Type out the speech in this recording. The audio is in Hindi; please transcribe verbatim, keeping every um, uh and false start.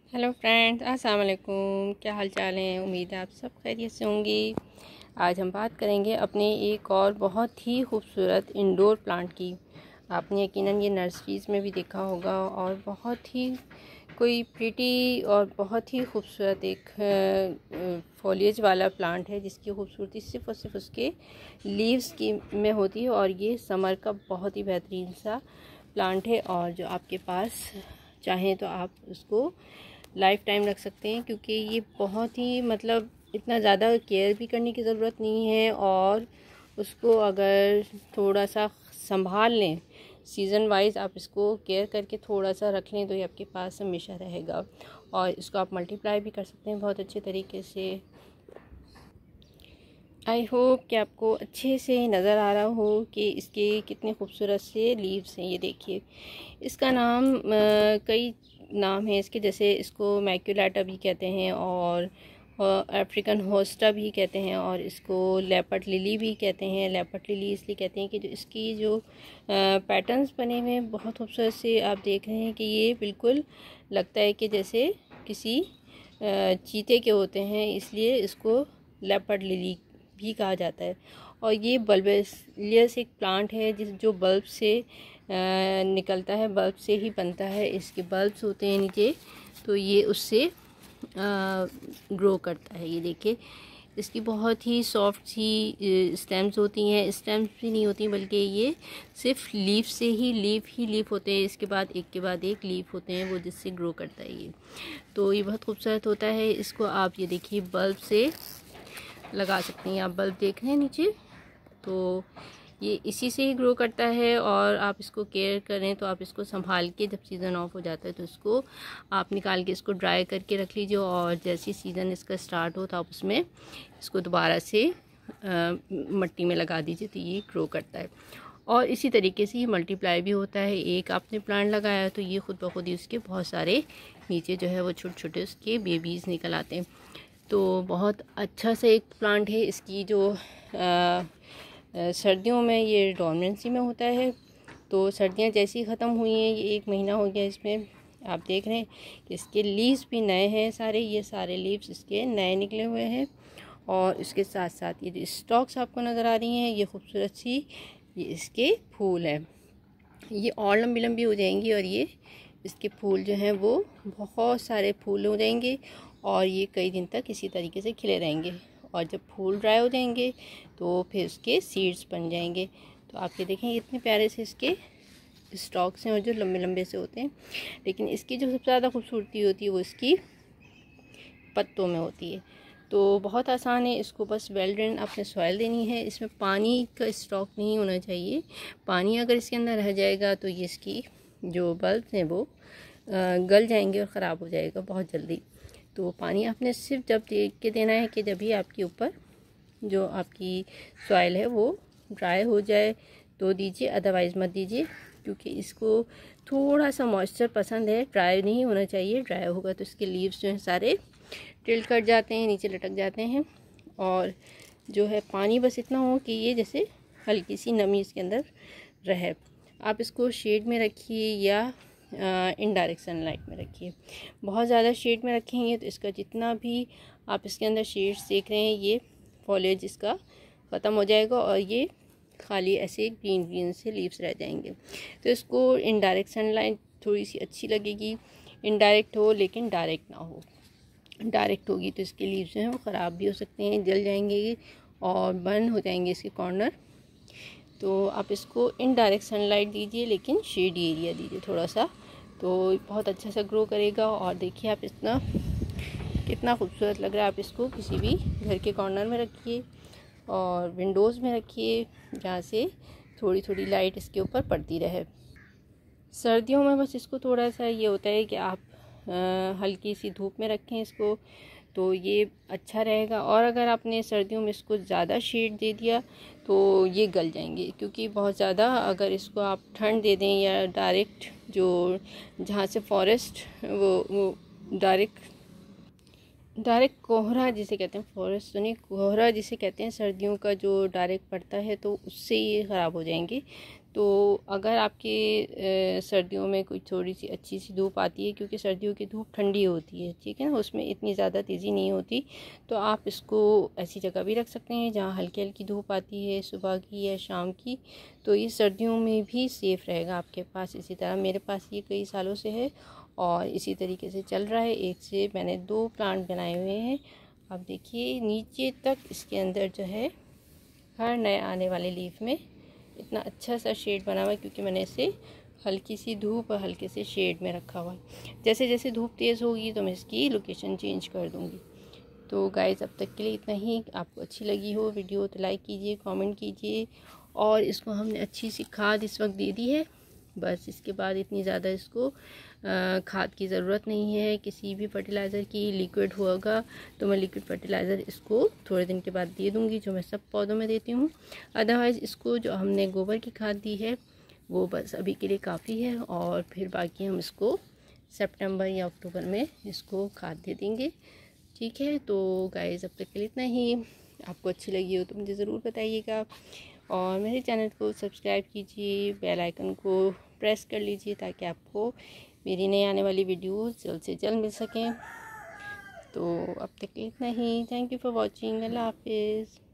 हेलो फ्रेंड्स, अस्सलाम वालेकुम। क्या हाल चाल है? उम्मीद है आप सब खैरियत से होंगी। आज हम बात करेंगे अपने एक और बहुत ही खूबसूरत इंडोर प्लांट की। आपने यकीनन ये नर्सरीज़ में भी देखा होगा और बहुत ही कोई प्रिटी और बहुत ही खूबसूरत एक फॉलिएज वाला प्लांट है जिसकी खूबसूरती सिर्फ और सिर्फ उसके लीव्स की में होती है। और ये समर का बहुत ही बेहतरीन सा प्लांट है और जो आपके पास चाहें तो आप उसको लाइफ टाइम रख सकते हैं, क्योंकि ये बहुत ही मतलब इतना ज़्यादा केयर भी करने की ज़रूरत नहीं है। और उसको अगर थोड़ा सा संभाल लें, सीज़न वाइज आप इसको केयर करके थोड़ा सा रख लें तो ये आपके पास हमेशा रहेगा। और इसको आप मल्टीप्लाई भी कर सकते हैं बहुत अच्छे तरीके से। आई होप कि आपको अच्छे से नज़र आ रहा हो कि इसके कितने खूबसूरत से लीव्स हैं। ये देखिए, इसका नाम आ, कई नाम है इसके, जैसे इसको मैक्यूलेटा भी कहते हैं और अफ्रीकन होस्टा भी कहते हैं और इसको लेपर्ड लिली भी कहते हैं। लेपर्ड लिली इसलिए कहते हैं कि जो इसकी जो पैटर्न्स बने हुए हैं बहुत खूबसूरत से, आप देख रहे हैं कि ये बिल्कुल लगता है कि जैसे किसी चीते के होते हैं, इसलिए इसको लेपर्ड लिली भी कहा जाता है। और ये बल्बेलियस एक प्लांट है जिस जो बल्ब से आ, निकलता है, बल्ब से ही बनता है। इसके बल्ब्स होते हैं नीचे, तो ये उससे ग्रो करता है। ये देखिए, इसकी बहुत ही सॉफ्ट सी स्टेम्स होती हैं। स्टेम्स भी नहीं होती बल्कि ये सिर्फ लीफ से ही लीफ ही लीफ होते हैं। इसके बाद एक के बाद एक लीफ होते हैं वो, जिससे ग्रो करता है ये। तो ये बहुत खूबसूरत होता है। इसको आप ये देखिए बल्ब से लगा सकते हैं। आप बल्ब देख रहे हैं नीचे, तो ये इसी से ही ग्रो करता है। और आप इसको केयर करें तो आप इसको संभाल के, जब सीज़न ऑफ हो जाता है तो इसको आप निकाल के इसको ड्राई करके रख लीजिए और जैसे सीज़न इसका स्टार्ट हो तो आप उसमें इसको दोबारा से आ, मिट्टी में लगा दीजिए, तो ये ग्रो करता है। और इसी तरीके से ये मल्टीप्लाई भी होता है। एक आपने प्लांट लगाया तो ये खुद ब खुद ही उसके बहुत सारे नीचे जो है वो छोटे छोटे उसके बेबीज़ निकल आते हैं। तो बहुत अच्छा सा एक प्लांट है। इसकी जो आ, सर्दियों में ये डोरमेंसी में होता है, तो सर्दियां जैसी ख़त्म हुई हैं, ये एक महीना हो गया इसमें, आप देख रहे हैं कि इसके लीव्स भी नए हैं सारे। ये सारे लीव्स इसके नए निकले हुए हैं। और इसके साथ साथ ये जो स्टॉक्स आपको नज़र आ रही हैं, ये खूबसूरत सी ये इसके फूल हैं। ये और लंबी लंबी हो जाएंगी और ये इसके फूल जो हैं वो बहुत सारे फूल हो जाएंगे और ये कई दिन तक इसी तरीके से खिले रहेंगे। और जब फूल ड्राई हो जाएंगे तो फिर उसके सीड्स बन जाएंगे। तो आप ये देखें, इतने प्यारे से इसके स्टॉक्स हैं और जो लंबे लंबे से होते हैं। लेकिन इसकी जो सबसे ज़्यादा खूबसूरती होती है वो इसकी पत्तों में होती है। तो बहुत आसान है, इसको बस वेल ड्रेन आपने सॉइल देनी है। इसमें पानी का स्टॉक नहीं होना चाहिए। पानी अगर इसके अंदर रह जाएगा तो ये इसकी जो बल्ब हैं वो गल जाएंगे और ख़राब हो जाएगा बहुत जल्दी। तो पानी आपने सिर्फ जब देख के देना है कि जब भी आपके ऊपर जो आपकी सॉइल है वो ड्राई हो जाए तो दीजिए, अदरवाइज़ मत दीजिए, क्योंकि इसको थोड़ा सा मॉइस्चर पसंद है। ड्राई नहीं होना चाहिए, ड्राई होगा तो इसके लीव्स जो हैं सारे टिल्ट कट जाते हैं, नीचे लटक जाते हैं। और जो है पानी बस इतना हो कि ये जैसे हल्की सी नमी इसके अंदर रहे। आप इसको शेड में रखिए या इनडायरेक्ट सनलाइट में रखिए। बहुत ज़्यादा शेड में रखेंगे तो इसका जितना भी आप इसके अंदर शेड्स देख रहे हैं, ये फॉलिएज इसका ख़त्म हो जाएगा और ये खाली ऐसे ग्रीन ग्रीन से लीव्स रह जाएंगे। तो इसको इनडायरेक्ट सनलाइट थोड़ी सी अच्छी लगेगी। इनडायरेक्ट हो लेकिन डायरेक्ट ना हो। डायरेक्ट होगी तो इसके लीव्स जो हैं वो ख़राब भी हो सकते हैं, जल जाएंगे और बर्न हो जाएंगे इसके कॉर्नर। तो आप इसको इनडायरेक्ट सनलाइट दीजिए लेकिन शेडी एरिया दीजिए थोड़ा सा, तो बहुत अच्छा सा ग्रो करेगा। और देखिए आप इतना कितना खूबसूरत लग रहा है। आप इसको किसी भी घर के कॉर्नर में रखिए और विंडोज़ में रखिए, जहाँ से थोड़ी थोड़ी लाइट इसके ऊपर पड़ती रहे। सर्दियों में बस इसको थोड़ा सा ये होता है कि आप आ, हल्की सी धूप में रखें इसको, तो ये अच्छा रहेगा। और अगर आपने सर्दियों में इसको ज़्यादा शेड दे दिया तो ये गल जाएंगे, क्योंकि बहुत ज़्यादा अगर इसको आप ठंड दे दें या डायरेक्ट जो जहाँ से फॉरेस्ट वो वो डायरेक्ट डायरेक्ट कोहरा जिसे कहते हैं, फॉरेस्ट तो नहीं, कोहरा जिसे कहते हैं सर्दियों का जो डायरेक्ट पड़ता है, तो उससे ये ख़राब हो जाएंगे। तो अगर आपके सर्दियों में कोई थोड़ी सी अच्छी सी धूप आती है, क्योंकि सर्दियों की धूप ठंडी होती है, ठीक है ना, उसमें इतनी ज़्यादा तेज़ी नहीं होती, तो आप इसको ऐसी जगह भी रख सकते हैं जहाँ हल्की हल्की धूप आती है सुबह की या शाम की। तो ये सर्दियों में भी सेफ़ रहेगा आपके पास। इसी तरह मेरे पास ये कई सालों से है और इसी तरीके से चल रहा है। एक से मैंने दो प्लांट बनाए हुए हैं। आप देखिए नीचे तक इसके अंदर जो है हर नए आने वाले लीफ में इतना अच्छा सा शेड बना हुआ है, क्योंकि मैंने इसे हल्की सी धूप और हल्के से शेड में रखा हुआ है। जैसे जैसे धूप तेज़ होगी तो मैं इसकी लोकेशन चेंज कर दूँगी। तो गाइज़ अब तक के लिए इतना ही। आपको अच्छी लगी हो वीडियो तो लाइक कीजिए, कमेंट कीजिए। और इसको हमने अच्छी सी खाद इस वक्त दे दी है, बस इसके बाद इतनी ज़्यादा इसको खाद की ज़रूरत नहीं है। किसी भी फर्टिलाइज़र की लिक्विड होगा तो मैं लिक्विड फर्टिलाइज़र इसको थोड़े दिन के बाद दे दूँगी, जो मैं सब पौधों में देती हूँ। अदरवाइज़ इसको जो हमने गोबर की खाद दी है वो बस अभी के लिए काफ़ी है, और फिर बाकी हम इसको सितंबर या अक्टूबर में इसको खाद दे देंगे, ठीक है। तो गाइस अब तक के लिए इतना ही। आपको अच्छी लगी हो तो मुझे ज़रूर बताइएगा, और मेरे चैनल को सब्सक्राइब कीजिए, बेल आइकन को प्रेस कर लीजिए ताकि आपको मेरी नई आने वाली वीडियोस जल्द से जल्द मिल सकें। तो अब तक के लिए इतना ही। Thank you for watching. अल्लाह हाफिज़।